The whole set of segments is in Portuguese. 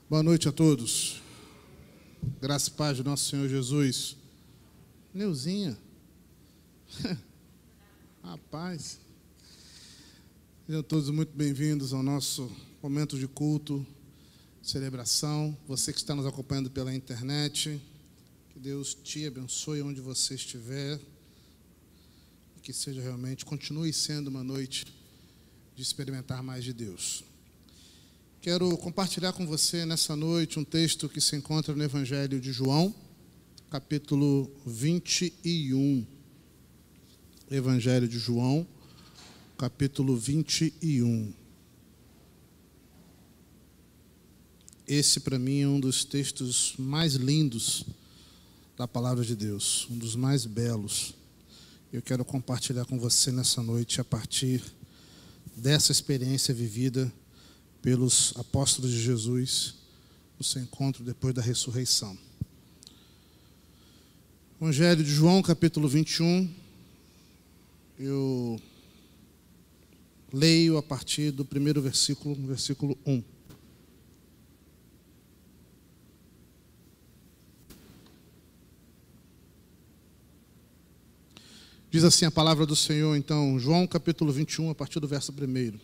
Boa noite a todos. Graça e paz do nosso Senhor Jesus. Neuzinha. Rapaz. Sejam todos muito bem-vindos ao nosso momento de culto, celebração. Você que está nos acompanhando pela internet, que Deus te abençoe onde você estiver. Que seja realmente, continue sendo uma noite de experimentar mais de Deus. Quero compartilhar com você nessa noite um texto que se encontra no Evangelho de João, capítulo 21. Evangelho de João, capítulo 21. Esse, para mim, é um dos textos mais lindos da Palavra de Deus, um dos mais belos. Eu quero compartilhar com você nessa noite a partir dessa experiência vivida pelos apóstolos de Jesus no seu encontro depois da ressurreição. Evangelho de João, capítulo 21. Eu leio a partir do primeiro versículo, versículo 1. Diz assim a palavra do Senhor, então, João capítulo 21, a partir do verso 1.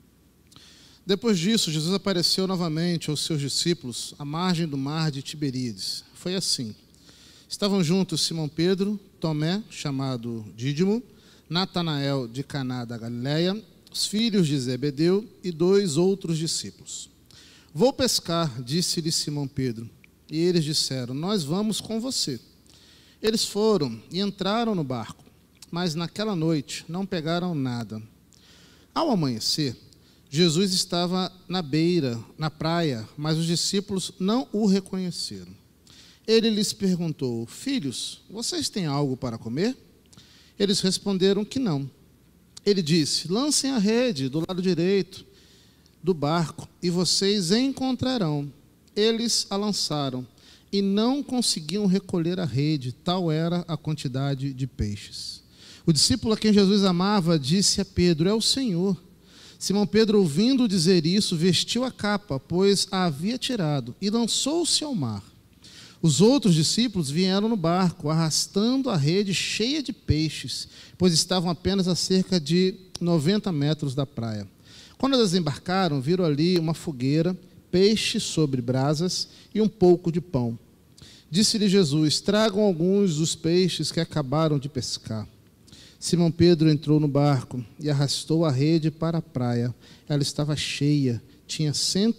Depois disso, Jesus apareceu novamente aos seus discípulos à margem do mar de Tiberíades. Foi assim. Estavam juntos Simão Pedro, Tomé, chamado Dídimo, Natanael de Caná da Galileia, os filhos de Zebedeu e 2 outros discípulos. Vou pescar, disse-lhe Simão Pedro. E eles disseram, nós vamos com você. Eles foram e entraram no barco, mas naquela noite não pegaram nada. Ao amanhecer, Jesus estava na praia, mas os discípulos não o reconheceram. Ele lhes perguntou, filhos, vocês têm algo para comer? Eles responderam que não. Ele disse, lancem a rede do lado direito do barco e vocês encontrarão. Eles a lançaram e não conseguiam recolher a rede, tal era a quantidade de peixes. O discípulo a quem Jesus amava disse a Pedro, é o Senhor. Simão Pedro, ouvindo dizer isso, vestiu a capa, pois a havia tirado, e lançou-se ao mar. Os outros discípulos vieram no barco, arrastando a rede cheia de peixes, pois estavam apenas a cerca de 90 metros da praia. Quando desembarcaram, viram ali uma fogueira, peixe sobre brasas e um pouco de pão. Disse-lhe Jesus, tragam alguns dos peixes que acabaram de pescar. Simão Pedro entrou no barco e arrastou a rede para a praia. Ela estava cheia, tinha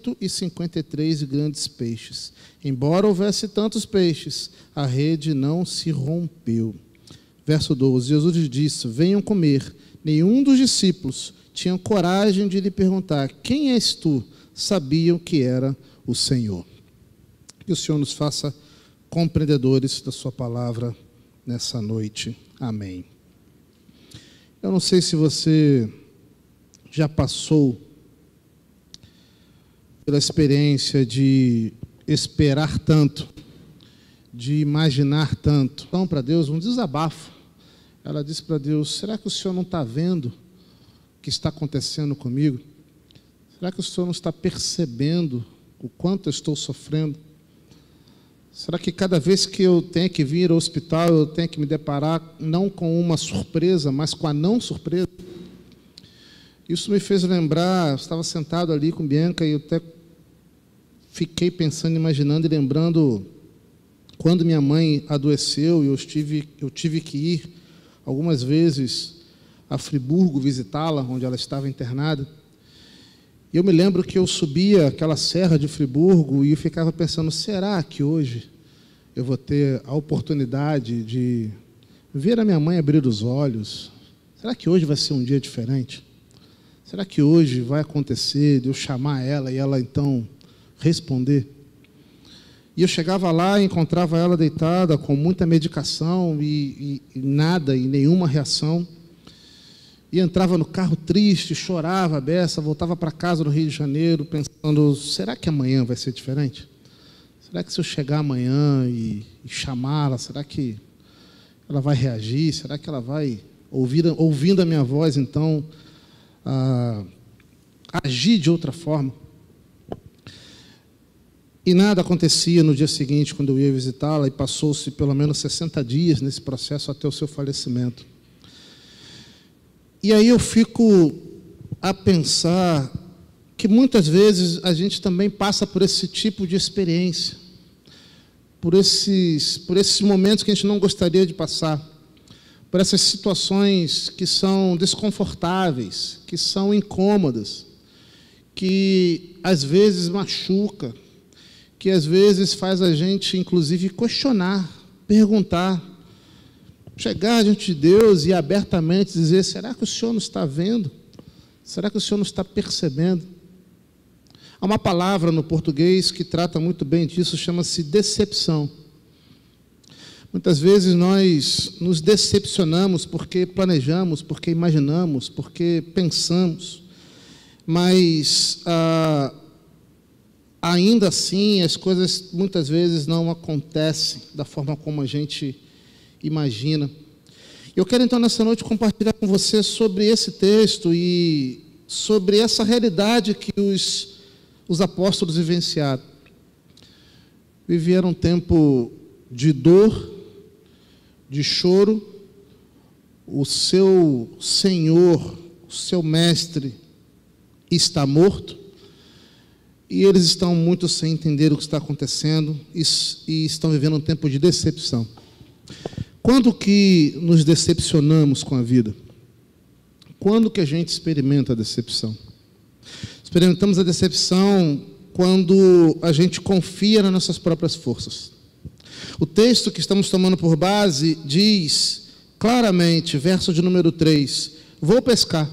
153 grandes peixes. Embora houvesse tantos peixes, a rede não se rompeu. Verso 12, Jesus lhes disse, venham comer. Nenhum dos discípulos tinha coragem de lhe perguntar, quem és tu? Sabiam que era o Senhor. Que o Senhor nos faça compreendedores da sua palavra nessa noite. Amém. Eu não sei se você já passou pela experiência de esperar tanto, de imaginar tanto. Então, para Deus, um desabafo. Ela disse para Deus, será que o Senhor não está vendo o que está acontecendo comigo? Será que o Senhor não está percebendo o quanto eu estou sofrendo? Será que cada vez que eu tenho que vir ao hospital, eu tenho que me deparar não com uma surpresa, mas com a não surpresa? Isso me fez lembrar, eu estava sentado ali com Bianca e eu até fiquei pensando, imaginando e lembrando quando minha mãe adoeceu e eu tive que ir algumas vezes a Friburgo visitá-la, onde ela estava internada. E eu me lembro que eu subia aquela serra de Friburgo e eu ficava pensando, será que hoje eu vou ter a oportunidade de ver a minha mãe abrir os olhos? Será que hoje vai ser um dia diferente? Será que hoje vai acontecer de eu chamar ela e ela então responder? E eu chegava lá e encontrava ela deitada com muita medicação e nada, e nenhuma reação. E entrava no carro triste, chorava a beça, voltava para casa no Rio de Janeiro, pensando, será que amanhã vai ser diferente? Será que se eu chegar amanhã e chamá-la, será que ela vai reagir? Será que ela vai, ouvindo a minha voz, então, agir de outra forma? E nada acontecia no dia seguinte, quando eu ia visitá-la, e passou-se pelo menos 60 dias nesse processo até o seu falecimento. E aí eu fico a pensar que muitas vezes a gente também passa por esse tipo de experiência, por esses momentos que a gente não gostaria de passar, por essas situações que são desconfortáveis, que são incômodas, que às vezes machuca, que às vezes faz a gente, inclusive, questionar, perguntar, chegar diante de Deus e abertamente dizer: será que o Senhor não está vendo? Será que o Senhor não está percebendo? Há uma palavra no português que trata muito bem disso, chama-se decepção. Muitas vezes nós nos decepcionamos porque planejamos, porque imaginamos, porque pensamos, mas ainda assim as coisas muitas vezes não acontecem da forma como a gente imagina. Eu quero então nessa noite compartilhar com você sobre esse texto e sobre essa realidade que os apóstolos vivenciaram. Viveram um tempo de dor, de choro. O seu Senhor, o seu mestre está morto, e eles estão muito sem entender o que está acontecendo e estão vivendo um tempo de decepção. Quando que nos decepcionamos com a vida? Quando que a gente experimenta a decepção? Experimentamos a decepção quando a gente confia nas nossas próprias forças. O texto que estamos tomando por base diz claramente, verso de número 3, vou pescar.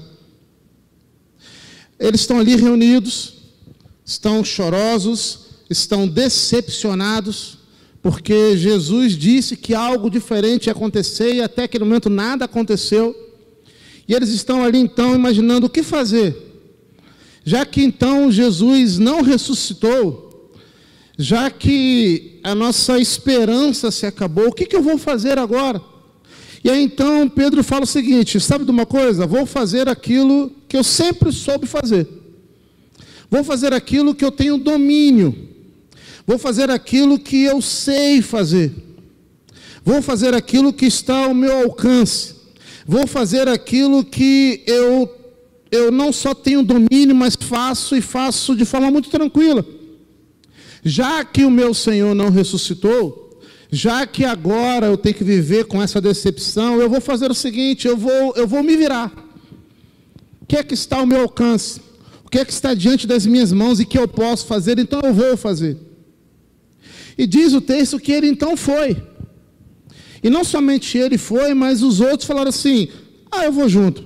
Eles estão ali reunidos, estão chorosos, estão decepcionados, porque Jesus disse que algo diferente ia acontecer e até aquele momento nada aconteceu. E eles estão ali então imaginando o que fazer. Já que então Jesus não ressuscitou, já que a nossa esperança se acabou, o que eu vou fazer agora? E aí então Pedro fala o seguinte: sabe de uma coisa? Vou fazer aquilo que eu sempre soube fazer. Vou fazer aquilo que eu tenho domínio. Vou fazer aquilo que eu sei fazer. Vou fazer aquilo que está ao meu alcance. Vou fazer aquilo que eu não só tenho domínio, mas faço e faço de forma muito tranquila. Já que o meu Senhor não ressuscitou, já que agora eu tenho que viver com essa decepção, eu vou fazer o seguinte, eu vou me virar. O que é que está ao meu alcance? O que é que está diante das minhas mãos e que eu posso fazer? Então eu vou fazer. E diz o texto que ele então foi. E não somente ele foi, mas os outros falaram assim: eu vou junto.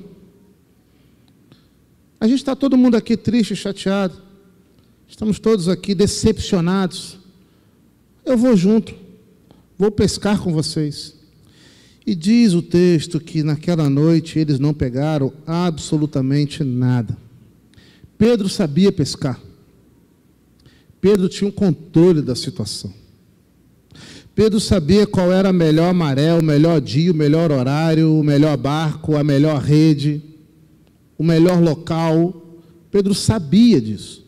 A gente está todo mundo aqui triste, chateado. Estamos todos aqui decepcionados. Eu vou junto. Vou pescar com vocês. E diz o texto que naquela noite eles não pegaram absolutamente nada. Pedro sabia pescar. Pedro tinha um controle da situação. Pedro sabia qual era a melhor maré, o melhor dia, o melhor horário, o melhor barco, a melhor rede, o melhor local. Pedro sabia disso.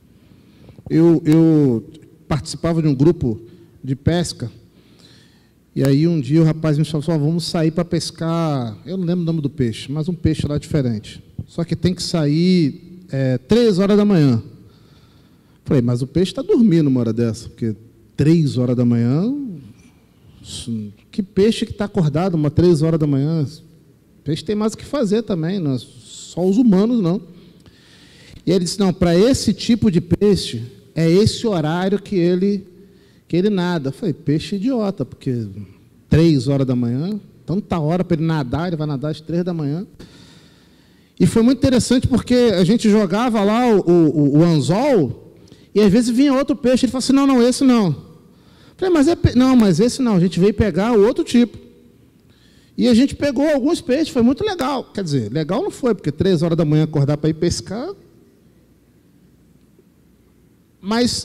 Eu participava de um grupo de pesca, e aí um dia o rapaz me falou: vamos sair para pescar, eu não lembro o nome do peixe, mas um peixe lá diferente. Só que tem que sair 3 horas da manhã. Falei, mas o peixe está dormindo uma hora dessa, porque 3 horas da manhã, que peixe que está acordado uma 3 horas da manhã? O peixe tem mais o que fazer também, não é só os humanos não. E ele disse: não, para esse tipo de peixe, é esse horário que ele nada. Eu falei, peixe idiota, porque 3 horas da manhã, tanta hora para ele nadar, ele vai nadar às 3 da manhã. E foi muito interessante porque a gente jogava lá o anzol, e às vezes vinha outro peixe, ele falava assim: não, esse não. Eu falei, mas esse não, a gente veio pegar o outro tipo. E a gente pegou alguns peixes, foi muito legal. Quer dizer, legal não foi, porque 3 horas da manhã acordar para ir pescar. Mas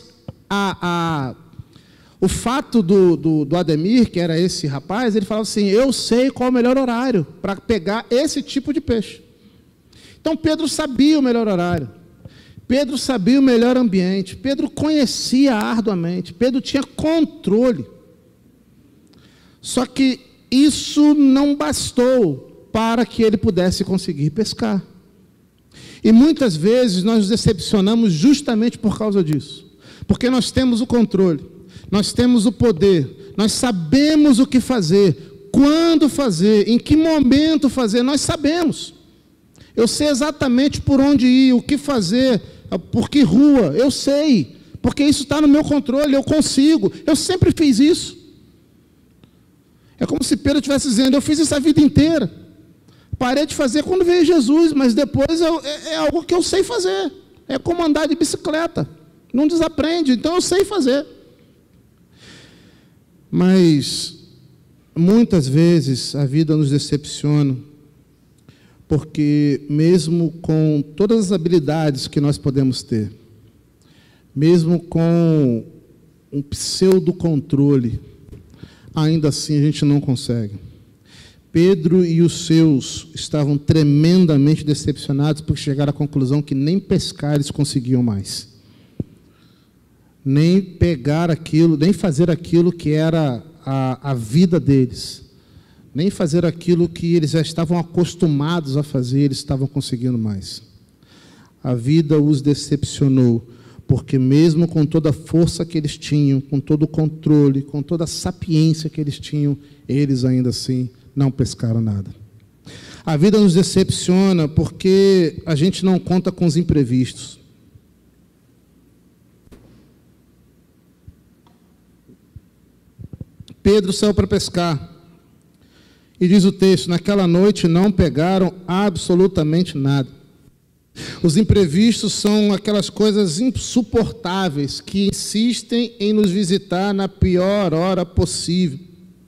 o fato do Ademir, que era esse rapaz, ele falava assim: eu sei qual é o melhor horário para pegar esse tipo de peixe. Então Pedro sabia o melhor horário. Pedro sabia o melhor ambiente, Pedro conhecia arduamente, Pedro tinha controle. Só que isso não bastou para que ele pudesse conseguir pescar. E muitas vezes nós nos decepcionamos justamente por causa disso. Porque nós temos o controle, nós temos o poder, nós sabemos o que fazer, quando fazer, em que momento fazer, nós sabemos. Eu sei exatamente por onde ir, o que fazer, por que rua, eu sei, porque isso está no meu controle, eu consigo, eu sempre fiz isso. É como se Pedro estivesse dizendo, eu fiz isso a vida inteira, parei de fazer quando veio Jesus, mas depois é algo que eu sei fazer, é como andar de bicicleta, não desaprende, então eu sei fazer. Mas muitas vezes a vida nos decepciona, porque mesmo com todas as habilidades que nós podemos ter, mesmo com um pseudo-controle, ainda assim a gente não consegue. Pedro e os seus estavam tremendamente decepcionados porque chegaram à conclusão que nem pescar eles conseguiam mais. Nem pegar aquilo, nem fazer aquilo que era a vida deles. Nem fazer aquilo que eles já estavam acostumados a fazer, eles estavam conseguindo mais. A vida os decepcionou, porque mesmo com toda a força que eles tinham, com todo o controle, com toda a sapiência que eles tinham, eles ainda assim não pescaram nada. A vida nos decepciona porque a gente não conta com os imprevistos. Pedro saiu para pescar. E diz o texto, naquela noite não pegaram absolutamente nada. Os imprevistos são aquelas coisas insuportáveis que insistem em nos visitar na pior hora possível.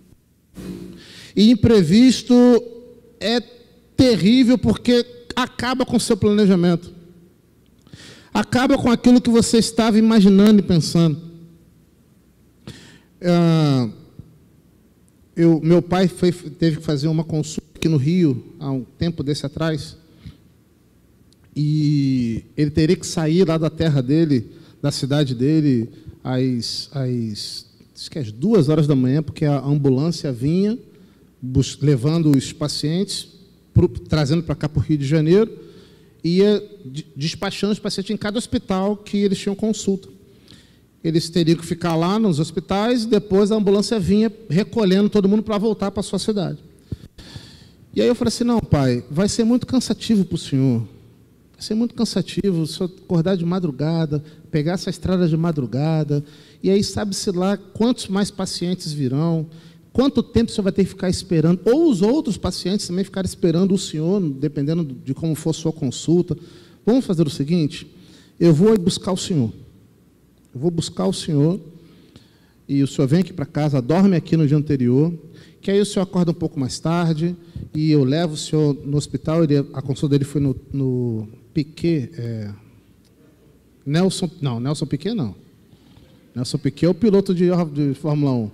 E imprevisto é terrível porque acaba com o seu planejamento. Acaba com aquilo que você estava imaginando e pensando. Meu pai teve que fazer uma consulta aqui no Rio, há um tempo desse atrás, e ele teria que sair lá da terra dele, da cidade dele, às 2 horas da manhã, porque a ambulância vinha levando os pacientes, trazendo para cá para o Rio de Janeiro, e ia despachando os pacientes em cada hospital que eles tinham consulta. Eles teriam que ficar lá nos hospitais e depois a ambulância vinha recolhendo todo mundo para voltar para a sua cidade. E aí eu falei assim, não, pai, vai ser muito cansativo para o senhor. Vai ser muito cansativo o senhor acordar de madrugada, pegar essa estrada de madrugada, e aí sabe-se lá quantos mais pacientes virão, quanto tempo o senhor vai ter que ficar esperando, ou os outros pacientes também ficarem esperando o senhor, dependendo de como for a sua consulta. Vamos fazer o seguinte, eu vou buscar o senhor. Eu vou buscar o senhor, e o senhor vem aqui para casa, dorme aqui no dia anterior, que aí o senhor acorda um pouco mais tarde, e eu levo o senhor no hospital, a consulta dele foi no Piquet, Nelson Piquet não. Nelson Piquet é o piloto de Fórmula 1.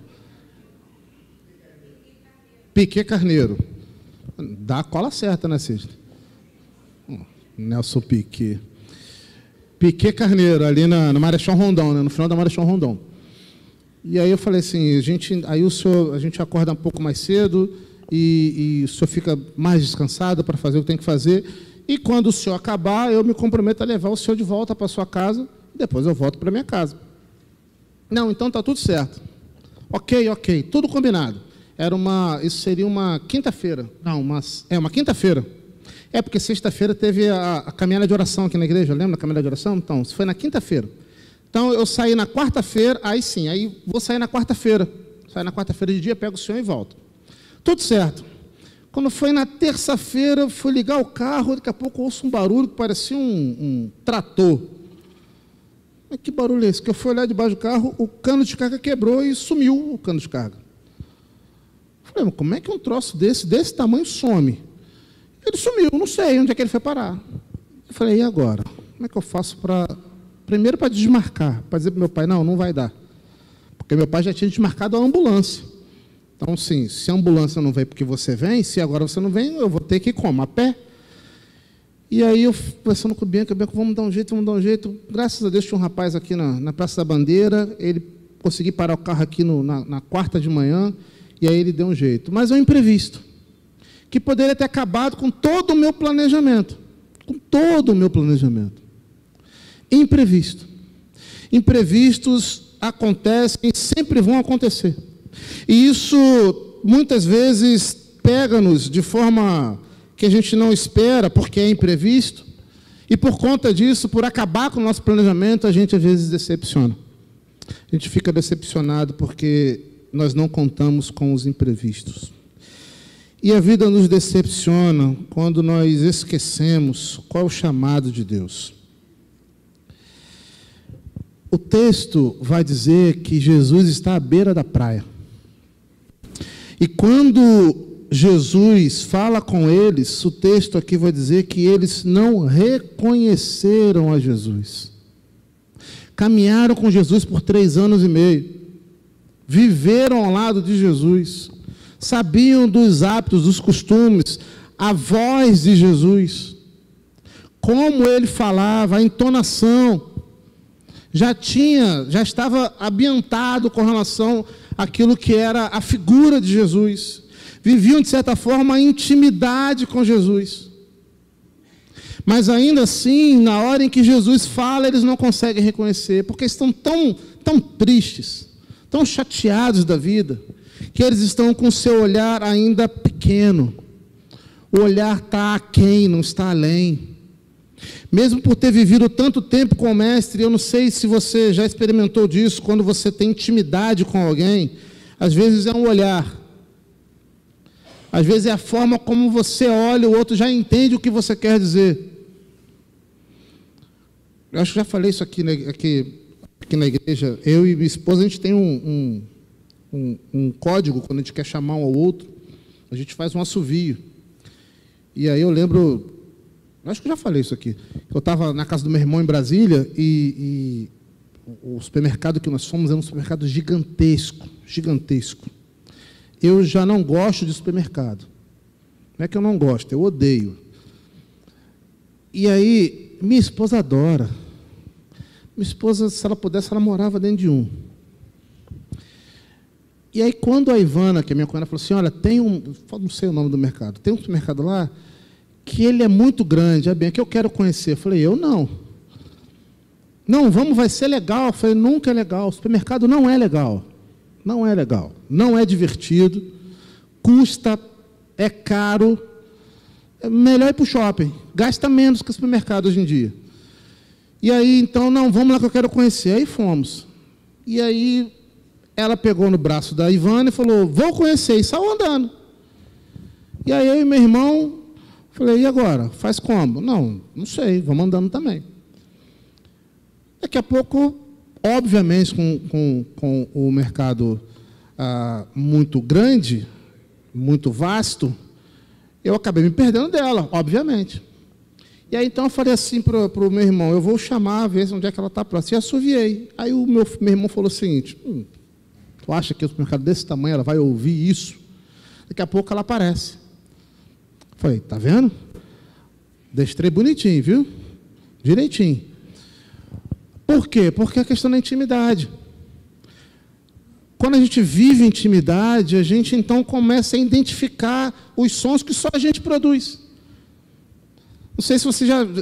Piquet Carneiro. Dá a cola certa, né, Cisne? Nelson Piquet. Piquet Carneiro, ali na Marechal Rondon, né, no final da Marechal Rondon. E aí eu falei assim, a gente acorda um pouco mais cedo e o senhor fica mais descansado para fazer o que tem que fazer. E quando o senhor acabar, eu me comprometo a levar o senhor de volta para a sua casa e depois eu volto para a minha casa. Não, então está tudo certo. Ok, tudo combinado. Isso seria uma quinta-feira. Não, uma quinta-feira. É porque sexta-feira teve a caminhada de oração aqui na igreja, lembra da caminhada de oração? Então, isso foi na quinta-feira. Então, eu saí na quarta-feira, aí vou sair na quarta-feira. Saio na quarta-feira de dia, pego o senhor e volto. Tudo certo. Quando foi na terça-feira, eu fui ligar o carro, daqui a pouco eu ouço um barulho que parecia um trator. Mas que barulho é esse? Que eu fui olhar debaixo do carro, o cano de carga quebrou e sumiu o cano de carga. Eu falei, mas como é que um troço desse tamanho some? Ele sumiu, não sei onde é que ele foi parar. Eu falei, e agora? Como é que eu faço primeiro para desmarcar, para dizer para meu pai, não vai dar. Porque meu pai já tinha desmarcado a ambulância. Então, sim, se a ambulância não veio porque você vem, se agora você não vem, eu vou ter que ir como? A pé? E aí eu conversando com o Bianca, vamos dar um jeito. Graças a Deus tinha um rapaz aqui na Praça da Bandeira, ele consegui parar o carro aqui na quarta de manhã, e aí ele deu um jeito. Mas é um imprevisto, que poderia ter acabado com todo o meu planejamento. Imprevisto. Imprevistos acontecem, sempre vão acontecer. E isso, muitas vezes, pega-nos de forma que a gente não espera, porque é imprevisto, e por conta disso, por acabar com o nosso planejamento, a gente às vezes decepciona. A gente fica decepcionado porque nós não contamos com os imprevistos. E a vida nos decepciona quando nós esquecemos qual é o chamado de Deus. O texto vai dizer que Jesus está à beira da praia. E quando Jesus fala com eles, o texto aqui vai dizer que eles não reconheceram a Jesus. Caminharam com Jesus por 3 anos e meio. Viveram ao lado de Jesus. Sabiam dos hábitos, dos costumes, a voz de Jesus. Como ele falava, a entonação. Já estava ambientado com relação àquilo que era a figura de Jesus. Viviam, de certa forma, a intimidade com Jesus. Mas ainda assim, na hora em que Jesus fala, eles não conseguem reconhecer, porque estão tão tristes, tão chateados da vida, que eles estão com o seu olhar ainda pequeno. O olhar está aquém, não está além. Mesmo por ter vivido tanto tempo com o Mestre, eu não sei se você já experimentou disso, quando você tem intimidade com alguém, às vezes é um olhar. Às vezes é a forma como você olha, o outro já entende o que você quer dizer. Eu acho que já falei isso aqui na igreja. Eu e minha esposa, a gente tem um código, quando a gente quer chamar um ao outro, a gente faz um assovio. E aí eu lembro, acho que eu já falei isso aqui, eu estava na casa do meu irmão em Brasília, e o supermercado que nós fomos era um supermercado gigantesco. Eu já não gosto de supermercado. Não é que eu não gosto, eu odeio. E aí, minha esposa adora. Minha esposa, se ela pudesse, ela morava dentro de um. E aí, quando a Ivana, que é minha cunhada, falou assim, olha, não sei o nome do mercado, tem um supermercado lá, que ele é muito grande, é bem, que eu quero conhecer. Eu falei, eu não. Não, vai ser legal. Eu falei, nunca é legal, o supermercado não é legal. Não é legal, não é divertido, custa, é caro, é melhor ir para o shopping, gasta menos que o supermercado hoje em dia. E aí, então, não, vamos lá que eu quero conhecer. Aí fomos. E aí, ela pegou no braço da Ivana e falou, vou conhecer, e saiu andando. E aí, eu e meu irmão, falei, e agora? Faz como? Não sei, vamos andando também. Daqui a pouco, obviamente, com o mercado muito grande, muito vasto, eu acabei me perdendo dela, obviamente. E aí, então, eu falei assim para o meu irmão, eu vou chamar, ver onde é que ela está próxima. E assoviei. Aí o meu irmão falou o seguinte, tu acha que o mercado desse tamanho, ela vai ouvir isso? Daqui a pouco ela aparece. Eu falei, tá vendo? Destrei bonitinho, viu? Direitinho. Por quê? Porque é a questão da intimidade. Quando a gente vive intimidade, a gente então começa a identificar os sons que só a gente produz. Não sei se você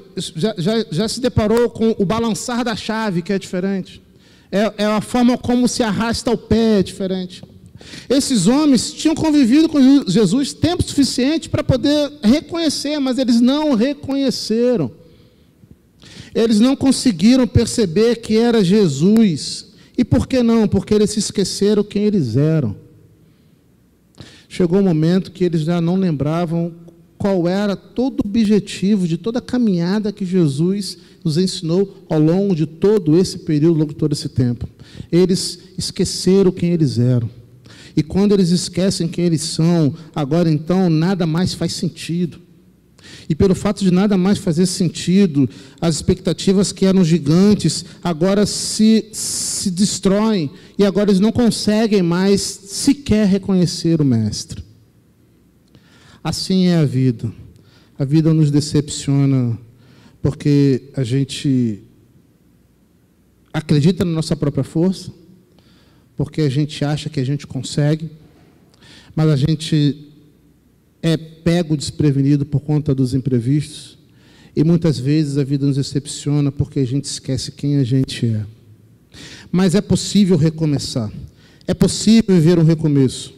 já se deparou com o balançar da chave, que é diferente. É a forma como se arrasta o pé, é diferente. Esses homens tinham convivido com Jesus tempo suficiente para poder reconhecer, mas eles não reconheceram. Eles não conseguiram perceber que era Jesus. E por que não? Porque eles se esqueceram quem eles eram. Chegou um momento que eles já não lembravam qual era todo o objetivo de toda a caminhada que Jesus nos ensinou ao longo de todo esse período, ao longo de todo esse tempo. Eles esqueceram quem eles eram. E quando eles esquecem quem eles são, agora então nada mais faz sentido. E pelo fato de nada mais fazer sentido, as expectativas que eram gigantes, agora se destroem, e agora eles não conseguem mais sequer reconhecer o Mestre. Assim é a vida. A vida nos decepciona porque a gente acredita na nossa própria força, porque a gente acha que a gente consegue, mas a gente é pego desprevenido por conta dos imprevistos, e muitas vezes a vida nos decepciona porque a gente esquece quem a gente é. Mas é possível recomeçar, é possível viver um recomeço.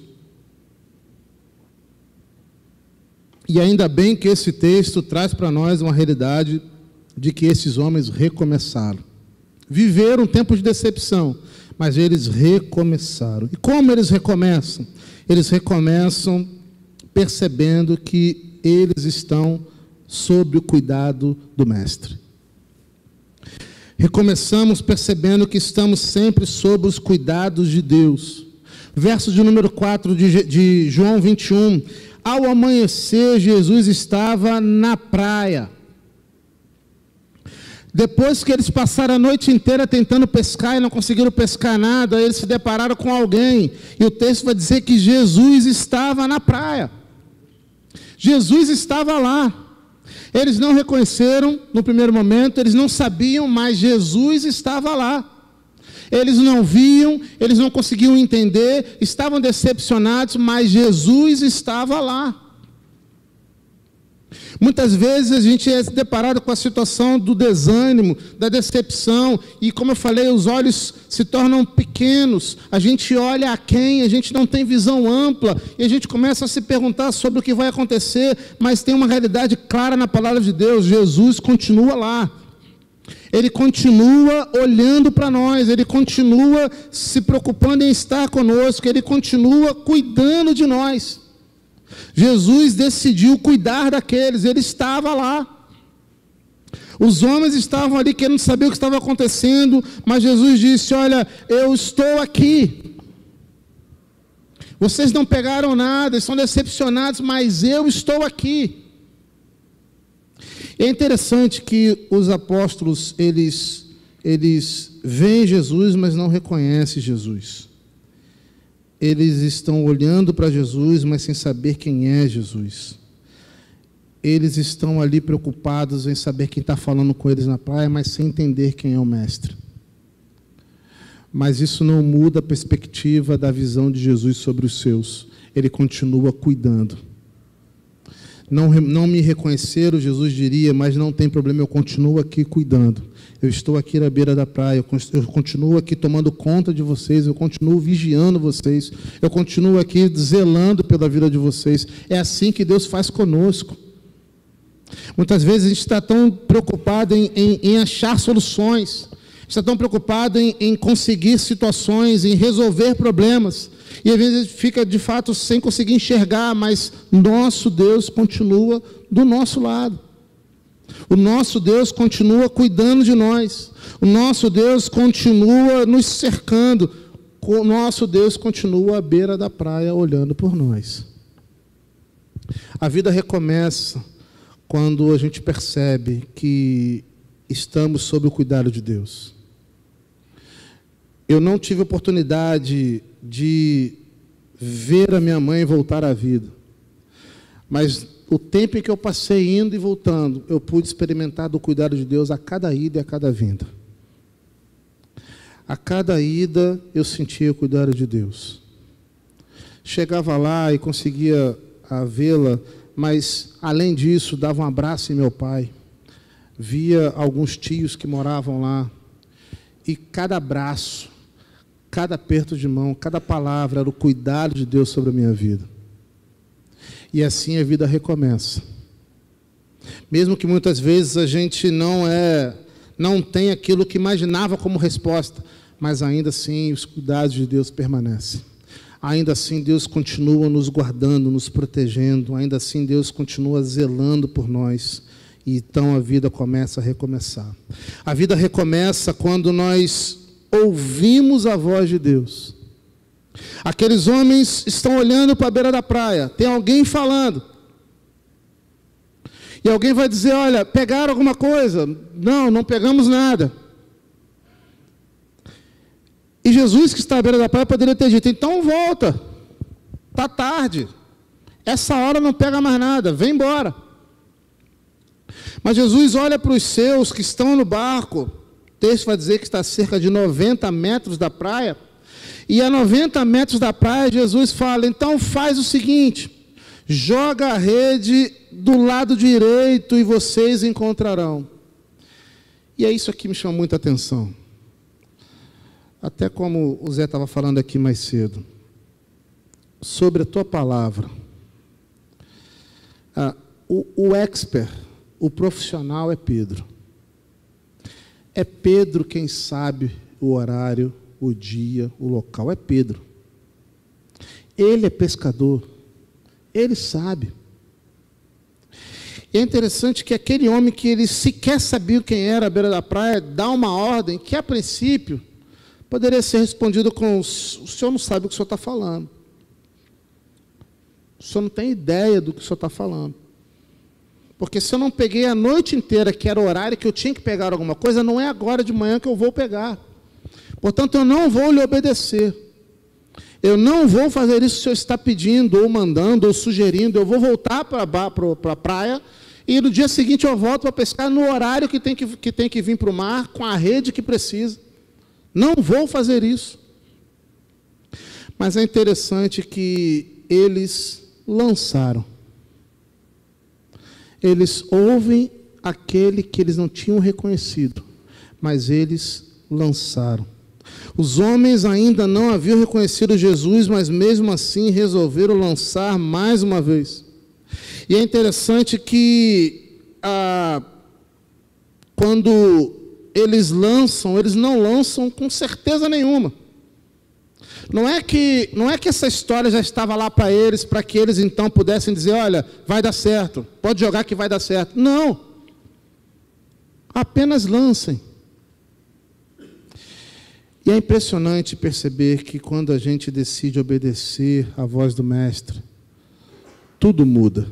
E ainda bem que esse texto traz para nós uma realidade de que esses homens recomeçaram. Viveram um tempo de decepção, mas eles recomeçaram. E como eles recomeçam? Eles recomeçam percebendo que eles estão sob o cuidado do Mestre. Recomeçamos percebendo que estamos sempre sob os cuidados de Deus. Verso de número 4 de João 21. Ao amanhecer, Jesus estava na praia. Depois que eles passaram a noite inteira tentando pescar e não conseguiram pescar nada, eles se depararam com alguém. E o texto vai dizer que Jesus estava na praia. Jesus estava lá. Eles não reconheceram no primeiro momento, eles não sabiam, mas Jesus estava lá. Eles não viam, eles não conseguiam entender, estavam decepcionados, mas Jesus estava lá. Muitas vezes a gente é deparado com a situação do desânimo, da decepção, e como eu falei, os olhos se tornam pequenos, a gente olha aquém, a gente não tem visão ampla, e a gente começa a se perguntar sobre o que vai acontecer, mas tem uma realidade clara na palavra de Deus: Jesus continua lá. Ele continua olhando para nós, Ele continua se preocupando em estar conosco, Ele continua cuidando de nós. Jesus decidiu cuidar daqueles, Ele estava lá. Os homens estavam ali querendo saber o que estava acontecendo, mas Jesus disse: olha, eu estou aqui. Vocês não pegaram nada, estão decepcionados, mas eu estou aqui. É interessante que os apóstolos, eles veem Jesus, mas não reconhecem Jesus. Eles estão olhando para Jesus, mas sem saber quem é Jesus. Eles estão ali preocupados em saber quem está falando com eles na praia, mas sem entender quem é o Mestre. Mas isso não muda a perspectiva da visão de Jesus sobre os seus. Ele continua cuidando. Não me reconheceram, Jesus diria, mas não tem problema, eu continuo aqui cuidando. Eu estou aqui na beira da praia, eu continuo aqui tomando conta de vocês, eu continuo vigiando vocês, eu continuo aqui zelando pela vida de vocês. É assim que Deus faz conosco. Muitas vezes a gente está tão preocupado em achar soluções, está tão preocupado em conseguir situações, em resolver problemas, e às vezes fica de fato sem conseguir enxergar, mas nosso Deus continua do nosso lado. O nosso Deus continua cuidando de nós. O nosso Deus continua nos cercando. O nosso Deus continua à beira da praia olhando por nós. A vida recomeça quando a gente percebe que estamos sob o cuidado de Deus. Eu não tive oportunidade de ver a minha mãe voltar à vida, mas o tempo em que eu passei indo e voltando, eu pude experimentar do cuidado de Deus a cada ida e a cada vinda. A cada ida eu sentia o cuidado de Deus. Chegava lá e conseguia vê-la, mas além disso dava um abraço em meu pai. Via alguns tios que moravam lá, e cada abraço, cada aperto de mão, cada palavra era o cuidado de Deus sobre a minha vida. E assim a vida recomeça. Mesmo que muitas vezes a gente não tenha aquilo que imaginava como resposta, mas ainda assim os cuidados de Deus permanecem. Ainda assim Deus continua nos guardando, nos protegendo, ainda assim Deus continua zelando por nós. E então a vida começa a recomeçar. A vida recomeça quando nós ouvimos a voz de Deus. Aqueles homens estão olhando para a beira da praia, tem alguém falando. E alguém vai dizer: olha, pegaram alguma coisa? Não, não pegamos nada. E Jesus, que está à beira da praia, poderia ter dito: então volta, está tarde, essa hora não pega mais nada, vem embora. Mas Jesus olha para os seus que estão no barco. O texto vai dizer que está a cerca de 90 metros da praia. E a 90 metros da praia, Jesus fala: então faz o seguinte, joga a rede do lado direito e vocês encontrarão. E é isso aqui que me chama muita atenção. Até como o Zé estava falando aqui mais cedo. Sobre a tua palavra. O expert, o profissional é Pedro. É Pedro quem sabe o horário, o dia, o local. É Pedro. Ele é pescador. Ele sabe. E é interessante que aquele homem que ele sequer sabia quem era à beira da praia, dá uma ordem que, a princípio, poderia ser respondido com: o senhor não sabe o que o senhor está falando. O senhor não tem ideia do que o senhor está falando. Porque se eu não peguei a noite inteira, que era o horário que eu tinha que pegar alguma coisa, não é agora de manhã que eu vou pegar. Portanto, eu não vou lhe obedecer. Eu não vou fazer isso que o senhor está pedindo, ou mandando, ou sugerindo. Eu vou voltar para a praia, e no dia seguinte eu volto para pescar no horário que tem que vir para o mar, com a rede que precisa. Não vou fazer isso. Mas é interessante que eles lançaram. Eles ouvem aquele que eles não tinham reconhecido, mas eles lançaram. Os homens ainda não haviam reconhecido Jesus, mas mesmo assim resolveram lançar mais uma vez. E é interessante que quando eles lançam, eles não lançam com certeza nenhuma. Não é que essa história já estava lá para que eles então pudessem dizer: olha, vai dar certo, pode jogar que vai dar certo. Não. Apenas lancem. E é impressionante perceber que quando a gente decide obedecer à voz do Mestre, tudo muda.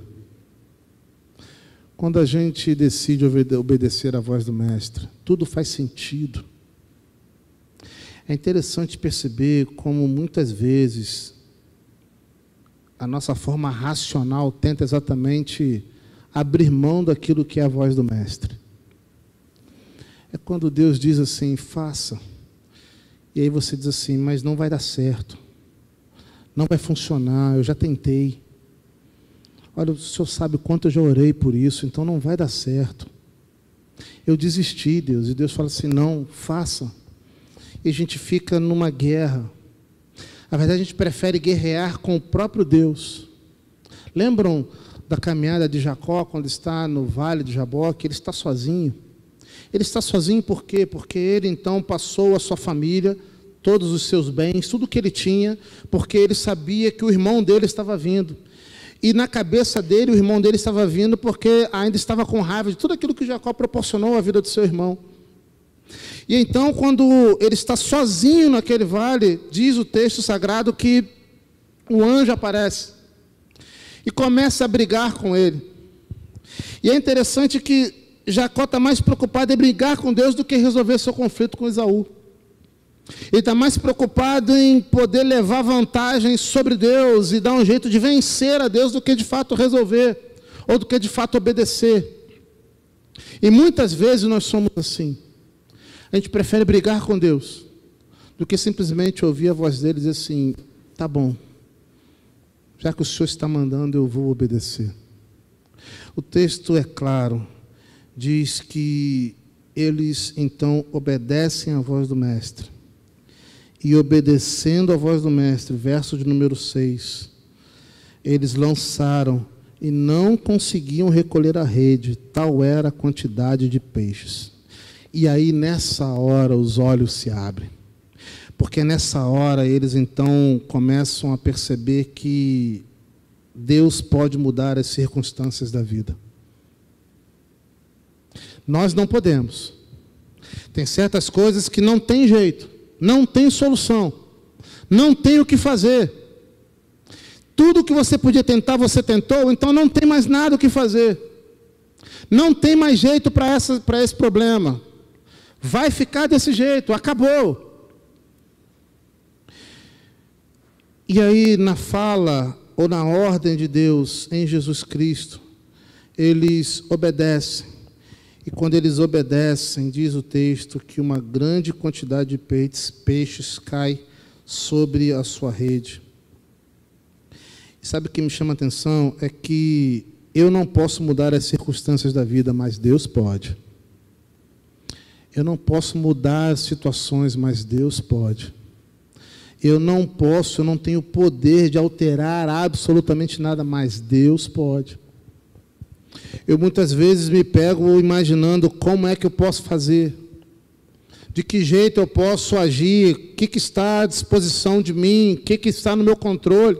Quando a gente decide obedecer à voz do Mestre, tudo faz sentido. É interessante perceber como muitas vezes a nossa forma racional tenta exatamente abrir mão daquilo que é a voz do Mestre. É quando Deus diz assim: faça. E aí você diz assim: mas não vai dar certo. Não vai funcionar, eu já tentei. Olha, o senhor sabe o quanto eu já orei por isso, então não vai dar certo. Eu desisti, Deus. E Deus fala assim: não, faça. E a gente fica numa guerra. Na verdade, a gente prefere guerrear com o próprio Deus. Lembram da caminhada de Jacó, quando está no vale de Jaboque? Ele está sozinho. Ele está sozinho por quê? Porque ele então passou a sua família, todos os seus bens, tudo que ele tinha, porque ele sabia que o irmão dele estava vindo. E na cabeça dele, o irmão dele estava vindo porque ainda estava com raiva de tudo aquilo que Jacó proporcionou à vida do seu irmão. E então, quando ele está sozinho naquele vale, diz o texto sagrado que o anjo aparece e começa a brigar com ele. E é interessante que Jacó está mais preocupado em brigar com Deus do que resolver seu conflito com Esaú. Ele está mais preocupado em poder levar vantagem sobre Deus e dar um jeito de vencer a Deus do que de fato resolver, ou do que de fato obedecer. E muitas vezes nós somos assim. A gente prefere brigar com Deus do que simplesmente ouvir a voz dele e dizer assim: tá bom, já que o Senhor está mandando, eu vou obedecer. O texto é claro, diz que eles então obedecem à voz do Mestre. E obedecendo à voz do Mestre, verso de número 6, eles lançaram e não conseguiam recolher a rede, tal era a quantidade de peixes. E aí, nessa hora, os olhos se abrem. Porque nessa hora, eles então começam a perceber que Deus pode mudar as circunstâncias da vida. Nós não podemos. Tem certas coisas que não tem jeito, não tem solução, não tem o que fazer. Tudo que você podia tentar, você tentou, então não tem mais nada o que fazer. Não tem mais jeito para esse problema. Vai ficar desse jeito, acabou. E aí, na fala ou na ordem de Deus em Jesus Cristo, eles obedecem. E quando eles obedecem, diz o texto, que uma grande quantidade de peixes cai sobre a sua rede. E sabe o que me chama a atenção? É que eu não posso mudar as circunstâncias da vida, mas Deus pode. Eu não posso mudar as situações, mas Deus pode. Eu não tenho poder de alterar absolutamente nada, mas Deus pode. Eu muitas vezes me pego imaginando como é que eu posso fazer, de que jeito eu posso agir, o que está à disposição de mim, o que está no meu controle.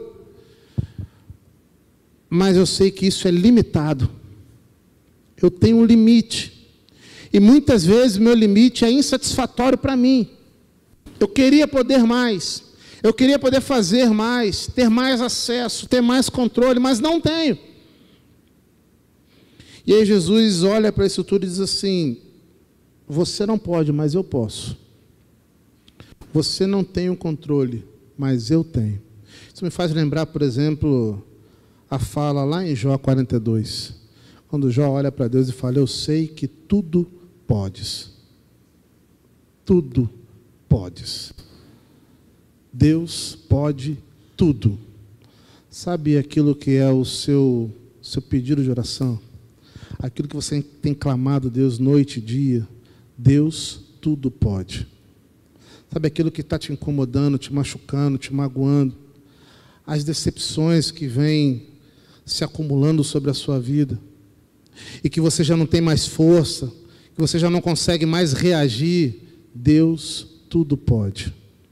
Mas eu sei que isso é limitado. Eu tenho um limite. E muitas vezes meu limite é insatisfatório para mim. Eu queria poder mais. Eu queria poder fazer mais, ter mais acesso, ter mais controle, mas não tenho. E aí Jesus olha para isso tudo e diz assim: você não pode, mas eu posso. Você não tem o controle, mas eu tenho. Isso me faz lembrar, por exemplo, a fala lá em Jó 42. Quando Jó olha para Deus e fala: eu sei que tudo podes. Tudo podes. Deus pode tudo. Sabe aquilo que é o seu pedido de oração? Aquilo que você tem clamado a Deus noite e dia? Deus tudo pode. Sabe aquilo que está te incomodando, te machucando, te magoando? As decepções que vêm se acumulando sobre a sua vida e que você já não tem mais força, que você já não consegue mais reagir? Deus tudo pode.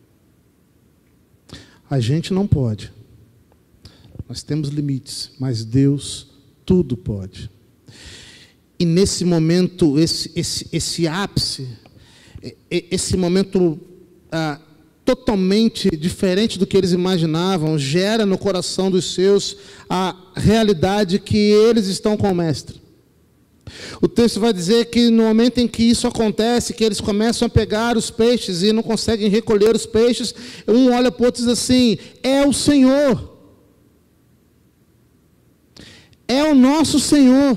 A gente não pode. Nós temos limites, mas Deus tudo pode. E nesse momento, esse ápice, esse momento totalmente diferente do que eles imaginavam, gera no coração dos seus a realidade que eles estão com o Mestre. O texto vai dizer que no momento em que isso acontece, que eles começam a pegar os peixes e não conseguem recolher os peixes, um olha para o outro e diz assim: é o Senhor. É o nosso Senhor.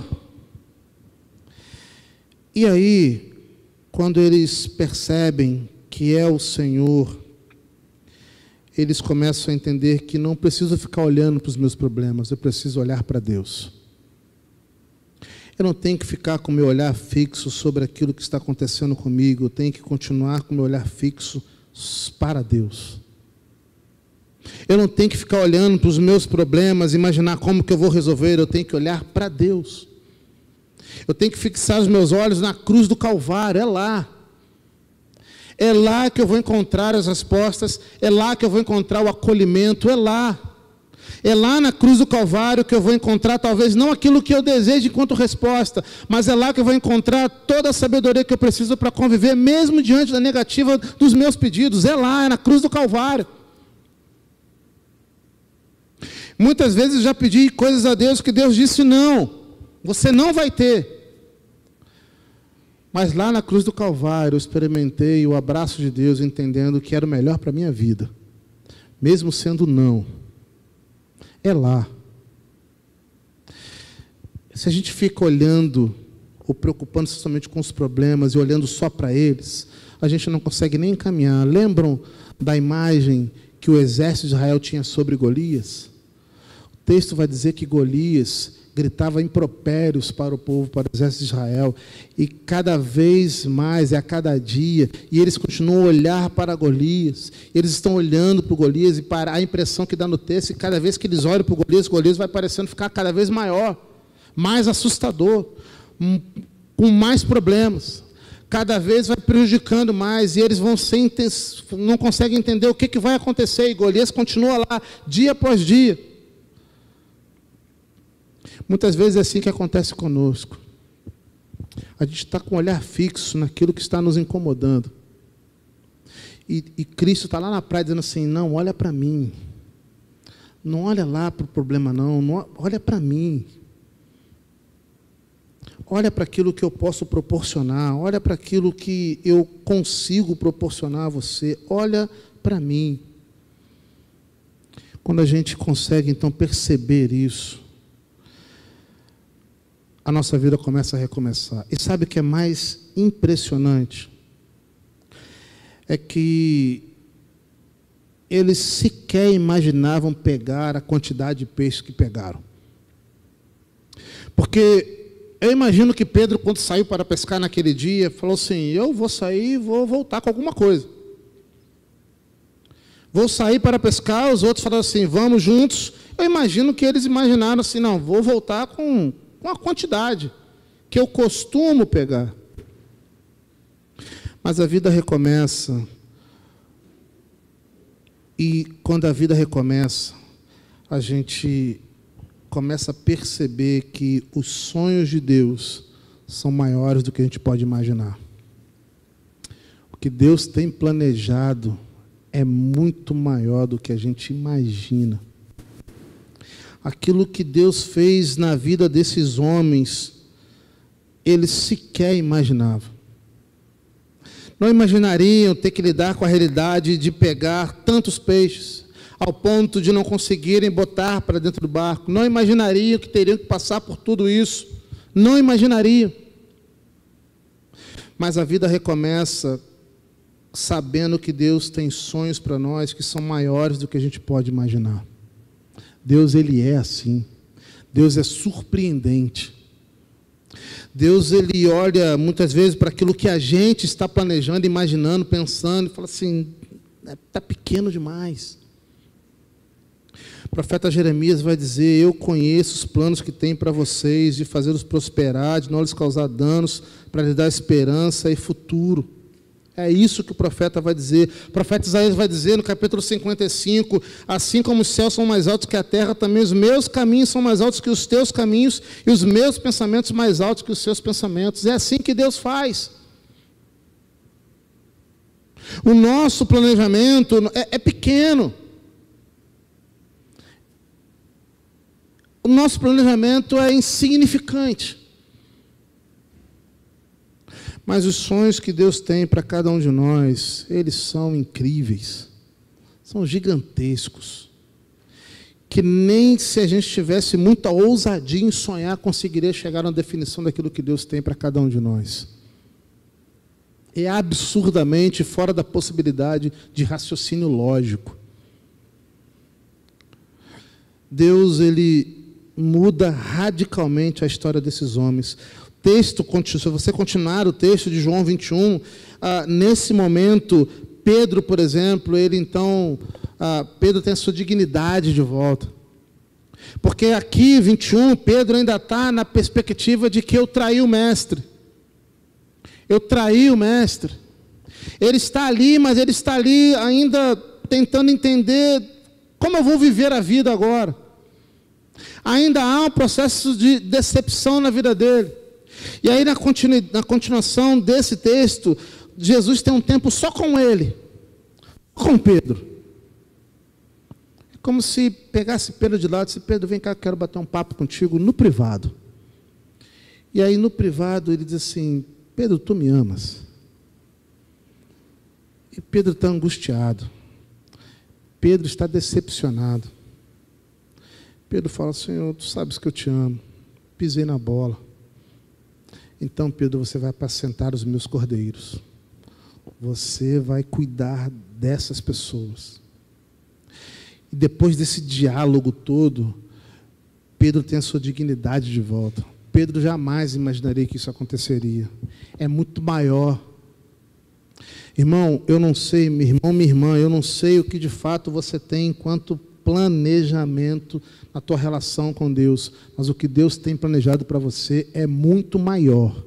E aí, quando eles percebem que é o Senhor, eles começam a entender que não preciso ficar olhando para os meus problemas, eu preciso olhar para Deus. Eu não tenho que ficar com o meu olhar fixo sobre aquilo que está acontecendo comigo, eu tenho que continuar com o meu olhar fixo para Deus. Eu não tenho que ficar olhando para os meus problemas, imaginar como que eu vou resolver, eu tenho que olhar para Deus. Eu tenho que fixar os meus olhos na cruz do Calvário, é lá. É lá que eu vou encontrar as respostas, é lá que eu vou encontrar o acolhimento, é lá. É lá na cruz do Calvário que eu vou encontrar, talvez não aquilo que eu desejo enquanto resposta, mas é lá que eu vou encontrar toda a sabedoria que eu preciso para conviver, mesmo diante da negativa dos meus pedidos. É lá, é na cruz do Calvário. Muitas vezes eu já pedi coisas a Deus que Deus disse não, você não vai ter. Mas lá na cruz do Calvário eu experimentei o abraço de Deus, entendendo que era o melhor para a minha vida, mesmo sendo não. É lá. Se a gente fica olhando ou preocupando-se somente com os problemas e olhando só para eles, a gente não consegue nem caminhar. Lembram da imagem que o exército de Israel tinha sobre Golias? O texto vai dizer que Golias gritava impropérios para o povo, para o exército de Israel, e cada vez mais, a cada dia, e eles continuam a olhar para Golias, eles estão olhando para o Golias, e para a impressão que dá no texto, e cada vez que eles olham para o Golias vai parecendo ficar cada vez maior, mais assustador, com mais problemas, cada vez vai prejudicando mais, e eles não conseguem entender o que vai acontecer, e Golias continua lá, dia após dia. Muitas vezes é assim que acontece conosco. A gente está com o olhar fixo naquilo que está nos incomodando. E Cristo está lá na praia dizendo assim: não, olha para mim. Não olha lá para o problema não, olha para mim. Olha para aquilo que eu posso proporcionar, olha para aquilo que eu consigo proporcionar a você, olha para mim. Quando a gente consegue então perceber isso, a nossa vida começa a recomeçar. E sabe o que é mais impressionante? É que eles sequer imaginavam pegar a quantidade de peixe que pegaram. Porque eu imagino que Pedro, quando saiu para pescar naquele dia, falou assim: eu vou sair e vou voltar com alguma coisa. Vou sair para pescar, os outros falaram assim: vamos juntos. Eu imagino que eles imaginaram assim: não, vou voltar com a quantidade que eu costumo pegar. Mas a vida recomeça. E quando a vida recomeça, a gente começa a perceber que os sonhos de Deus são maiores do que a gente pode imaginar. O que Deus tem planejado é muito maior do que a gente imagina. Aquilo que Deus fez na vida desses homens, eles sequer imaginavam. Não imaginariam ter que lidar com a realidade de pegar tantos peixes, ao ponto de não conseguirem botar para dentro do barco. Não imaginariam que teriam que passar por tudo isso. Não imaginariam. Mas a vida recomeça sabendo que Deus tem sonhos para nós que são maiores do que a gente pode imaginar. Deus, Ele é assim. Deus é surpreendente. Deus, Ele olha muitas vezes para aquilo que a gente está planejando, imaginando, pensando, e fala assim: está pequeno demais. O profeta Jeremias vai dizer: eu conheço os planos que tem para vocês, de fazê-los prosperar, de não lhes causar danos, para lhes dar esperança e futuro. É isso que o profeta vai dizer. O profeta Isaías vai dizer no capítulo 55, assim como os céus são mais altos que a terra, também os meus caminhos são mais altos que os teus caminhos, e os meus pensamentos mais altos que os seus pensamentos. É assim que Deus faz. O nosso planejamento é pequeno. O nosso planejamento é insignificante. Mas os sonhos que Deus tem para cada um de nós, eles são incríveis, são gigantescos, que nem se a gente tivesse muita ousadia em sonhar, conseguiria chegar na definição daquilo que Deus tem para cada um de nós. É absurdamente fora da possibilidade de raciocínio lógico. Deus, Ele muda radicalmente a história desses homens. Texto, se você continuar o texto de João 21, nesse momento, Pedro, por exemplo, Pedro tem a sua dignidade de volta. Porque aqui, 21, Pedro ainda está na perspectiva de que eu traí o mestre. Eu traí o mestre. Ele está ali, mas ele está ali ainda tentando entender como eu vou viver a vida agora. Ainda há um processo de decepção na vida dele. E aí, na continuação desse texto, Jesus tem um tempo só com ele, com Pedro. É como se pegasse Pedro de lado e disse: Pedro, vem cá, eu quero bater um papo contigo no privado. E aí, no privado, ele diz assim: Pedro, tu me amas? E Pedro está angustiado. Pedro está decepcionado. Pedro fala: Senhor, tu sabes que eu te amo. Pisei na bola. Então, Pedro, você vai apacentar os meus cordeiros. Você vai cuidar dessas pessoas. E depois desse diálogo todo, Pedro tem a sua dignidade de volta. Pedro jamais imaginaria que isso aconteceria. É muito maior. Irmão, eu não sei, meu irmão, minha irmã, eu não sei o que de fato você tem enquanto planejamento na tua relação com Deus, mas o que Deus tem planejado para você é muito maior,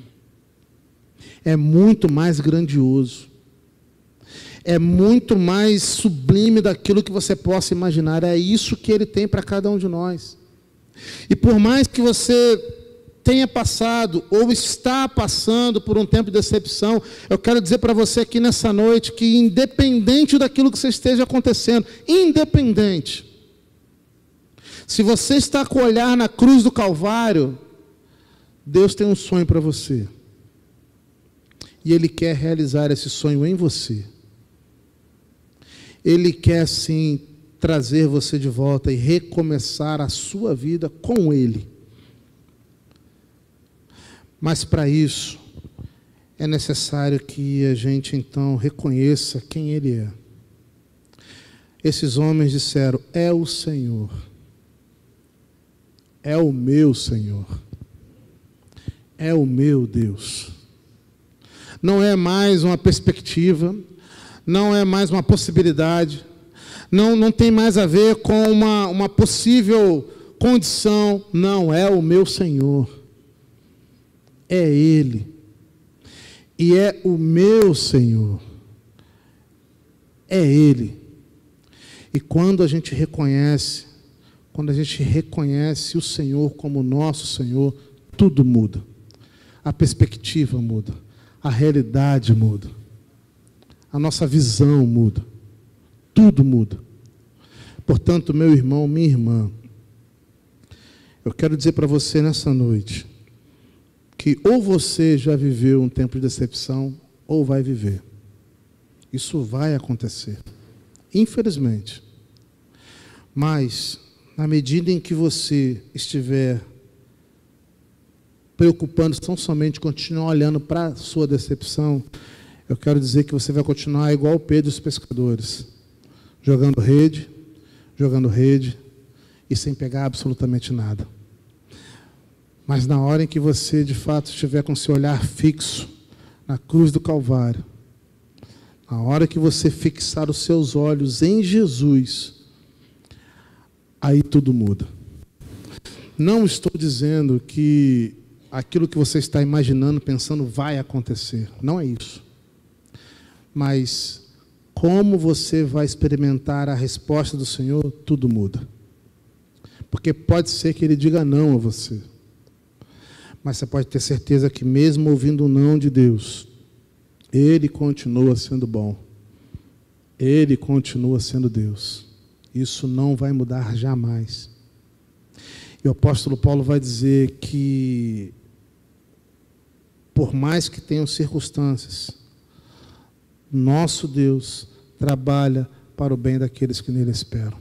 é muito mais grandioso, é muito mais sublime daquilo que você possa imaginar. É isso que Ele tem para cada um de nós. E por mais que você tenha passado ou está passando por um tempo de decepção, eu quero dizer para você aqui nessa noite que, independente daquilo que você esteja acontecendo, independente, se você está com o olhar na cruz do Calvário, Deus tem um sonho para você. E Ele quer realizar esse sonho em você. Ele quer, sim, trazer você de volta e recomeçar a sua vida com Ele. Mas para isso, é necessário que a gente então reconheça quem Ele é. Esses homens disseram: é o Senhor. É o meu Senhor. É o meu Deus. Não é mais uma perspectiva, não é mais uma possibilidade, não tem mais a ver com uma possível condição. Não, é o meu Senhor. É Ele. E é o meu Senhor. É Ele. E quando a gente reconhece o Senhor como nosso Senhor, tudo muda. A perspectiva muda. A realidade muda. A nossa visão muda. Tudo muda. Portanto, meu irmão, minha irmã, eu quero dizer para você nessa noite que ou você já viveu um tempo de decepção, ou vai viver. Isso vai acontecer. Infelizmente. Mas, na medida em que você estiver preocupando tão somente continuar olhando para a sua decepção, eu quero dizer que você vai continuar igual o Pedro e os pescadores, jogando rede e sem pegar absolutamente nada. Mas na hora em que você de fato estiver com seu olhar fixo na cruz do Calvário, na hora que você fixar os seus olhos em Jesus, aí tudo muda. Não estou dizendo que aquilo que você está imaginando, pensando, vai acontecer. Não é isso. Mas como você vai experimentar a resposta do Senhor, tudo muda. Porque pode ser que Ele diga não a você. Mas você pode ter certeza que mesmo ouvindo o não de Deus, Ele continua sendo bom. Ele continua sendo Deus. Isso não vai mudar jamais. E o apóstolo Paulo vai dizer que, por mais que tenham circunstâncias, nosso Deus trabalha para o bem daqueles que nele esperam.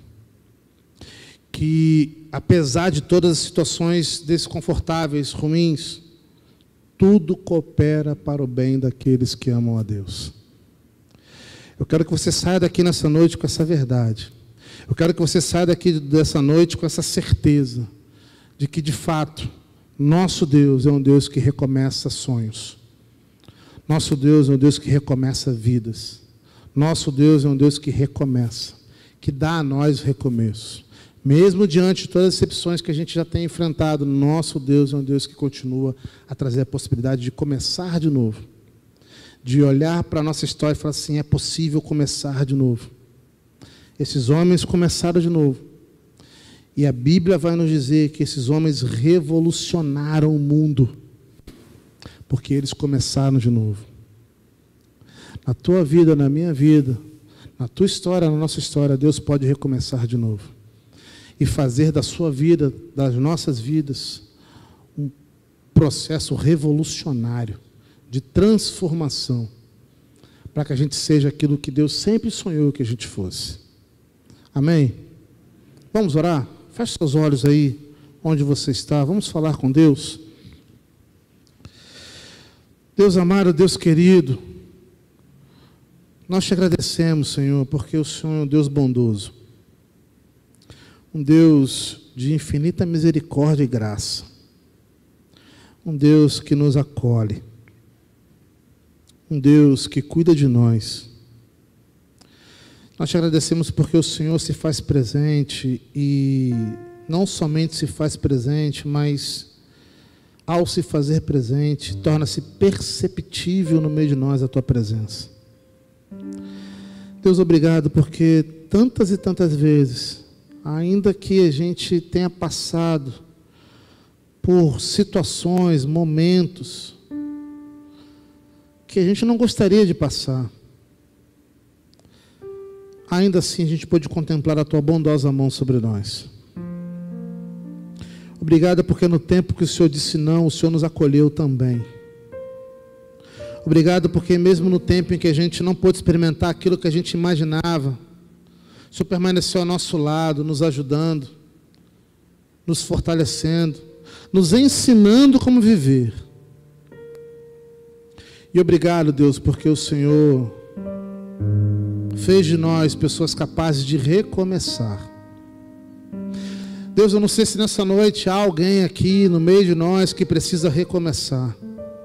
Que, apesar de todas as situações desconfortáveis, ruins, tudo coopera para o bem daqueles que amam a Deus. Eu quero que você saia daqui nessa noite com essa verdade. Eu quero que você saia daqui dessa noite com essa certeza de que, de fato, nosso Deus é um Deus que recomeça sonhos. Nosso Deus é um Deus que recomeça vidas. Nosso Deus é um Deus que recomeça, que dá a nós recomeço. Mesmo diante de todas as decepções que a gente já tem enfrentado, nosso Deus é um Deus que continua a trazer a possibilidade de começar de novo. De olhar para a nossa história e falar assim, é possível começar de novo. Esses homens começaram de novo. E a Bíblia vai nos dizer que esses homens revolucionaram o mundo, porque eles começaram de novo. Na tua vida, na minha vida, na tua história, na nossa história, Deus pode recomeçar de novo. E fazer da sua vida, das nossas vidas, um processo revolucionário, de transformação, para que a gente seja aquilo que Deus sempre sonhou que a gente fosse. Amém? Vamos orar? Feche seus olhos aí, onde você está. Vamos falar com Deus. Deus amado, Deus querido, nós te agradecemos, Senhor, porque o Senhor é um Deus bondoso. Um Deus de infinita misericórdia e graça. Um Deus que nos acolhe. Um Deus que cuida de nós. Nós te agradecemos porque o Senhor se faz presente e não somente se faz presente, mas ao se fazer presente, torna-se perceptível no meio de nós a tua presença. Deus, obrigado porque tantas e tantas vezes, ainda que a gente tenha passado por situações, momentos que a gente não gostaria de passar, ainda assim a gente pôde contemplar a tua bondosa mão sobre nós. Obrigado porque no tempo que o Senhor disse não, o Senhor nos acolheu também. Obrigado porque mesmo no tempo em que a gente não pôde experimentar aquilo que a gente imaginava, o Senhor permaneceu ao nosso lado, nos ajudando, nos fortalecendo, nos ensinando como viver. E obrigado, Deus, porque o Senhor fez de nós pessoas capazes de recomeçar. Deus, eu não sei se nessa noite há alguém aqui no meio de nós que precisa recomeçar,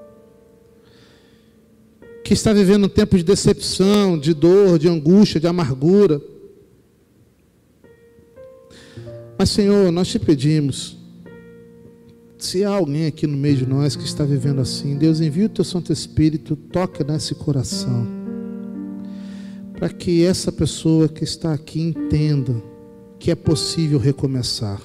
que está vivendo um tempo de decepção, de dor, de angústia, de amargura. Mas, Senhor, nós te pedimos, se há alguém aqui no meio de nós que está vivendo assim, Deus, envia o teu Santo Espírito, toca nesse coração, para que essa pessoa que está aqui entenda que é possível recomeçar,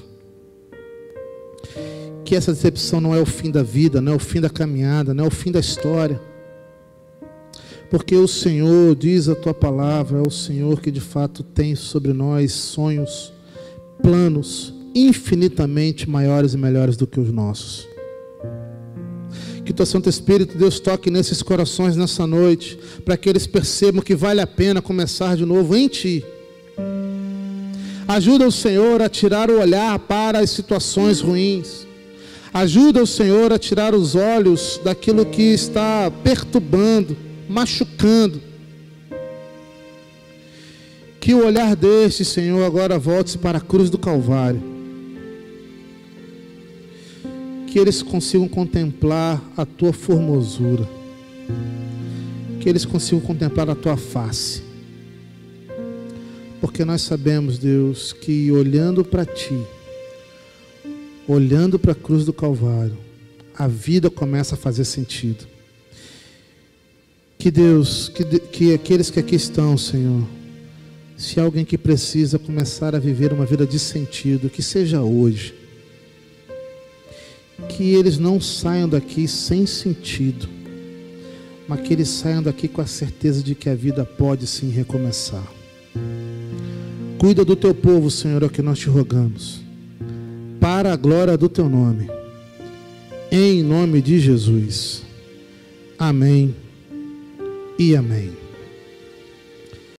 que essa decepção não é o fim da vida, não é o fim da caminhada, não é o fim da história, porque o Senhor, diz a tua palavra, é o Senhor que de fato tem sobre nós sonhos, planos infinitamente maiores e melhores do que os nossos. Que o teu Santo Espírito, Deus, toque nesses corações nessa noite, para que eles percebam que vale a pena começar de novo em Ti. Ajuda o Senhor a tirar o olhar para as situações ruins. Ajuda o Senhor a tirar os olhos daquilo que está perturbando, machucando. Que o olhar deste, Senhor, agora volte-se para a cruz do Calvário. Que eles consigam contemplar a Tua formosura. Que eles consigam contemplar a Tua face. Porque nós sabemos, Deus, que olhando para Ti, olhando para a cruz do Calvário, a vida começa a fazer sentido. Que Deus, que aqueles que aqui estão, Senhor, se há alguém que precisa começar a viver uma vida de sentido, que seja hoje. Que eles não saiam daqui sem sentido, mas que eles saiam daqui com a certeza de que a vida pode sim recomeçar. Cuida do teu povo, Senhor, é o que nós te rogamos, para a glória do teu nome, em nome de Jesus. Amém e amém.